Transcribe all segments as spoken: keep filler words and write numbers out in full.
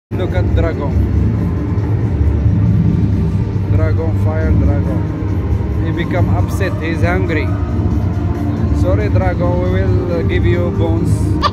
Look at dragon. Dragon, fire dragon. He become upset. He's hungry. Sorry, dragon. We will give you bones.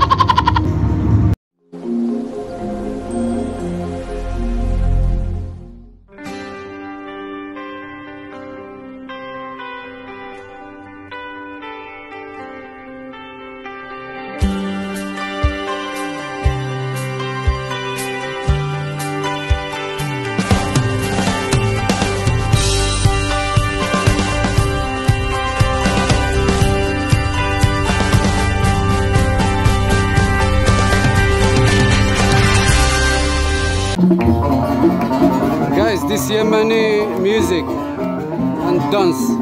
Guys, this Yemeni music and dance.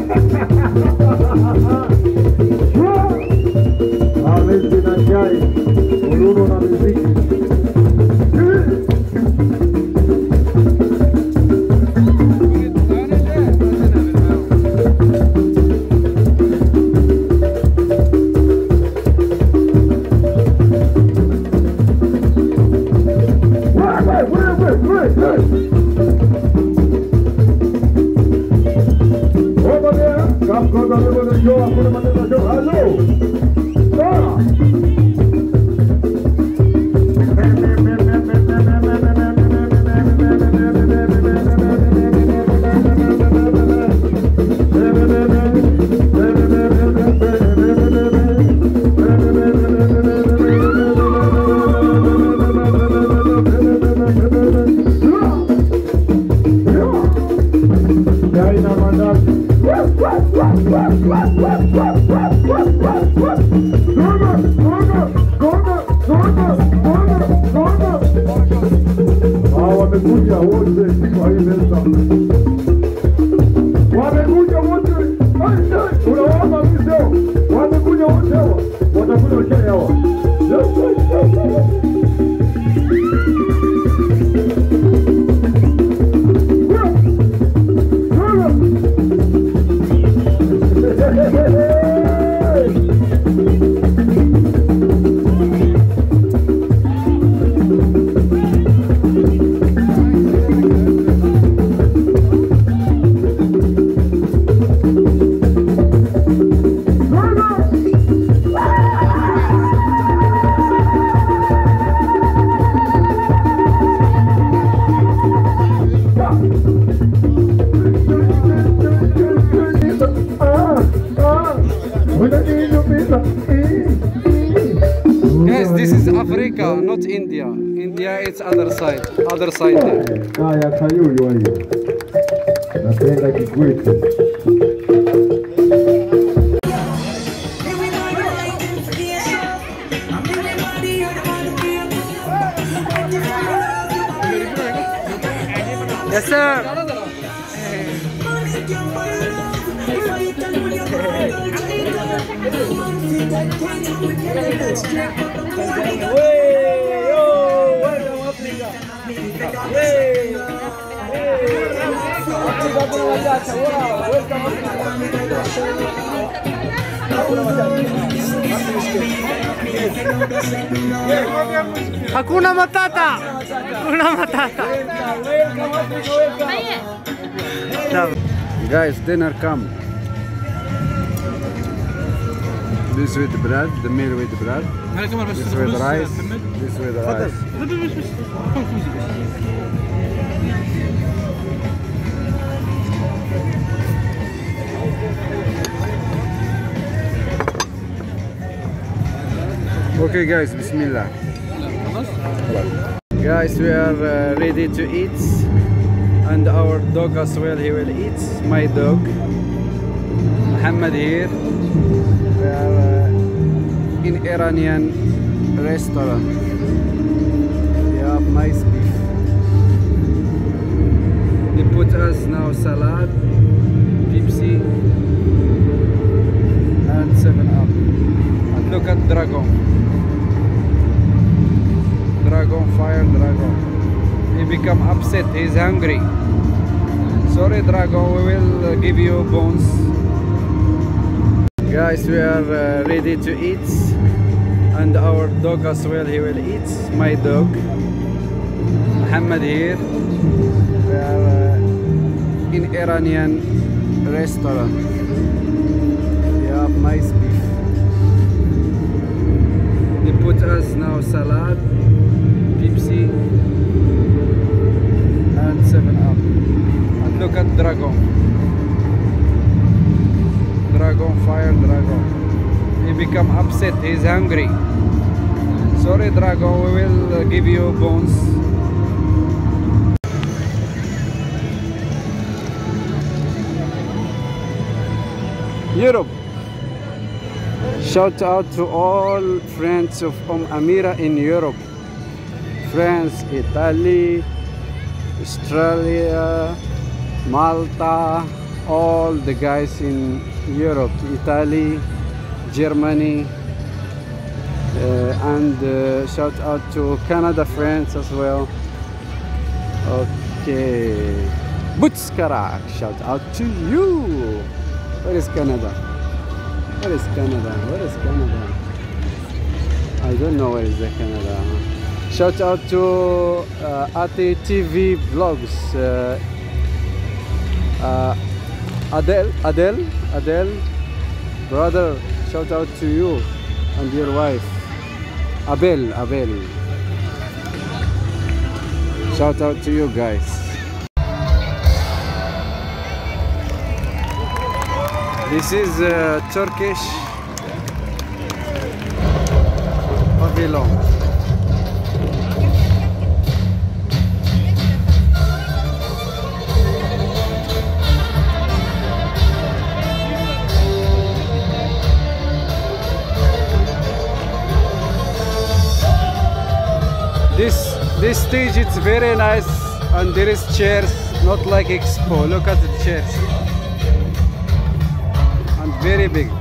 Aí. hakuna matatizo. Halo. Sawa. Wamekuja wote kwa hii meza, wamekuja wote. Unawaona mzee, wamekuja wote hawa, watakuja chai hawa. Guys, this is Africa, not India. India, it's other side, other side there. Haya, kayuyu hiyo. Napenda Kikwetu. Yes, sir. Hakuna Matata. Hakuna Matata. Guys, dinner come. This with bread, the meal with bread. This with rice. This with rice. Okay guys, Bismillah. Guys, we are uh, ready to eat, and our dog as well, he will eat. My dog, Muhammad here. We are uh, in Iranian restaurant. They have nice beef. They put us now salad, Pepsi, and seven up. And look at Dragon. Dragon, fire Dragon. He become upset, he's hungry. Sorry Dragon, we will uh, give you bones. Guys, we are uh, ready to eat, and our dog as well, he will eat. My dog, Muhammad here. We are uh, in Iranian restaurant. They have nice beef. They put us now salad, Pepsi, and seven up. And look at Dragon. Dragon, fire Dragon. He become upset, he's hungry. Sorry Dragon, we will uh, give you bones. Europe. Shout out to all friends of Om Amira in Europe. France, Italy, Australia, Malta, all the guys in Europe, Italy, Germany, uh, and uh, shout out to Canada friends as well. Okay, Butskarak, shout out to you. Where is Canada? Where is Canada? Where is Canada? I don't know where is the Canada. Shout out to uh, Ati T V Vlogs. Uh, uh, Adele, Adele, Adele, Brother, shout out to you and your wife. Abel, Abel. Shout out to you guys. This is uh, Turkish pavilion. This this stage, it's very nice, and there is chairs, not like Expo. Look at the chairs, and very big.